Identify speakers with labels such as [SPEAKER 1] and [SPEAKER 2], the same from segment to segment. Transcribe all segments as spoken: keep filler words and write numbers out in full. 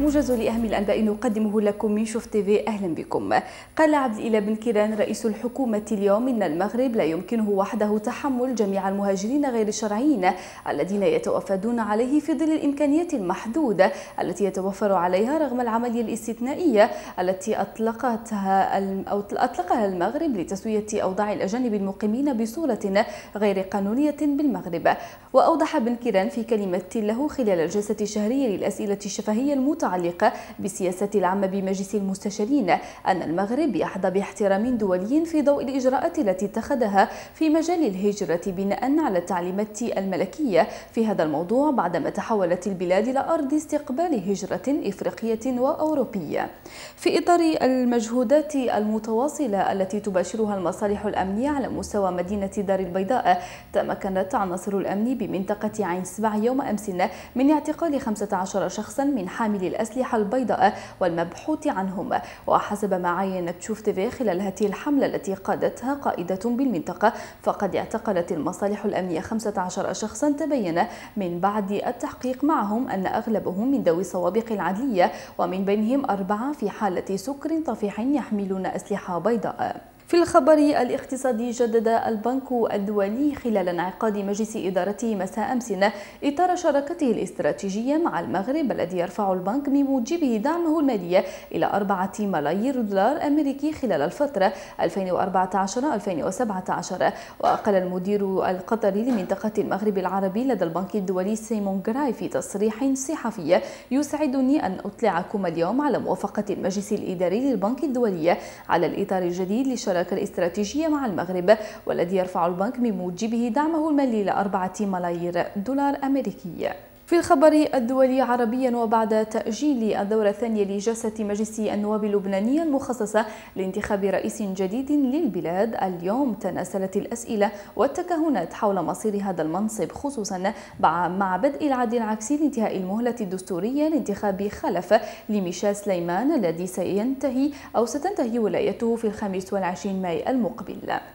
[SPEAKER 1] موجز لأهم الأنباء نقدمه لكم من شوف تيفي. أهلا بكم. قال عبد الإله بن كيران رئيس الحكومة اليوم إن المغرب لا يمكنه وحده تحمل جميع المهاجرين غير الشرعيين الذين يتوافدون عليه في ظل الإمكانيات المحدودة التي يتوفر عليها رغم العملية الاستثنائية التي أطلقتها أو أطلقها المغرب لتسوية أوضاع الأجانب المقيمين بصورة غير قانونية بالمغرب. وأوضح بن كيران في كلمة له خلال الجلسة الشهرية للأسئلة الشفهية المتعلقة بالسياسة العامة بمجلس المستشارين أن المغرب يحظى باحترام دولي في ضوء الإجراءات التي اتخذها في مجال الهجرة بناء على التعليمات الملكية في هذا الموضوع بعدما تحولت البلاد إلى أرض استقبال هجرة إفريقية وأوروبية. في إطار المجهودات المتواصلة التي تباشرها المصالح الأمنية على مستوى مدينة دار البيضاء، تمكنت عناصر الأمن بمنطقة عين سبع يوم أمس من اعتقال خمسة عشر شخصا من حاملي الأسلحة البيضاء والمبحوث عنهم. وحسب ما عينت شوف تيفي خلال هذه الحملة التي قادتها قائدة بالمنطقة، فقد اعتقلت المصالح الأمنية خمسة عشر شخصا تبين من بعد التحقيق معهم أن أغلبهم من ذوي السوابق العدلية، ومن بينهم أربعة في حالة سكر طفيح يحملون أسلحة بيضاء. في الخبر الاقتصادي، جدد البنك الدولي خلال انعقاد مجلس إدارته مساء أمس إطار شراكته الاستراتيجية مع المغرب الذي يرفع البنك من موجبه دعمه المالي إلى أربعة ملايير دولار أمريكي خلال الفترة ألفين وأربعة عشر ألفين وسبعة عشر. وقال المدير القطري لمنطقة المغرب العربي لدى البنك الدولي سيمون غراي في تصريح صحفي: يسعدني أن أطلعكم اليوم على موافقة المجلس الإداري للبنك الدولي على الإطار الجديد للشراكة الاستراتيجية مع المغرب، والذي يرفع البنك من موجبه دعمه المالي إلى أربعة ملايير دولار أمريكي. في الخبر الدولي عربيا، وبعد تأجيل الدورة الثانية لجلسة مجلس النواب اللبنانية المخصصة لانتخاب رئيس جديد للبلاد، اليوم تناسلت الأسئلة والتكهنات حول مصير هذا المنصب، خصوصا مع بدء العد العكسي لانتهاء المهلة الدستورية لانتخاب خلف لميشيل سليمان الذي سينتهي أو ستنتهي ولايته في الخامس والعشرين ماي المقبل.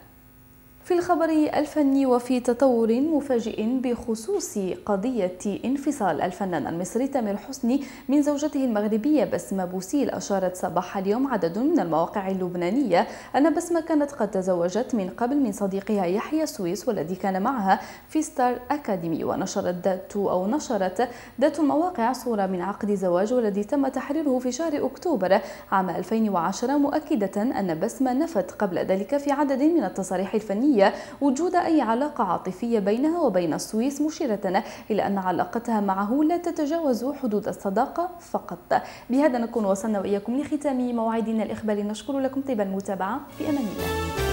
[SPEAKER 1] في الخبر الفني، وفي تطور مفاجئ بخصوص قضية انفصال الفنان المصري تامر حسني من زوجته المغربية بسمة بوسيل، أشارت صباح اليوم عدد من المواقع اللبنانية أن بسمة كانت قد تزوجت من قبل من صديقها يحيى سويس والذي كان معها في ستار أكاديمي. ونشرت ذات أو نشرت ذات المواقع صورة من عقد زواج والذي تم تحريره في شهر أكتوبر عام ألفين وعشرة، مؤكدة أن بسمة نفت قبل ذلك في عدد من التصاريح الفنية وجود أي علاقة عاطفية بينها وبين السويس، مشيرة إلى أن علاقتها معه لا تتجاوز حدود الصداقة فقط. بهذا نكون وصلنا وإياكم لختام موعدنا الإخباري، نشكر لكم طيب المتابعة. في أمان الله.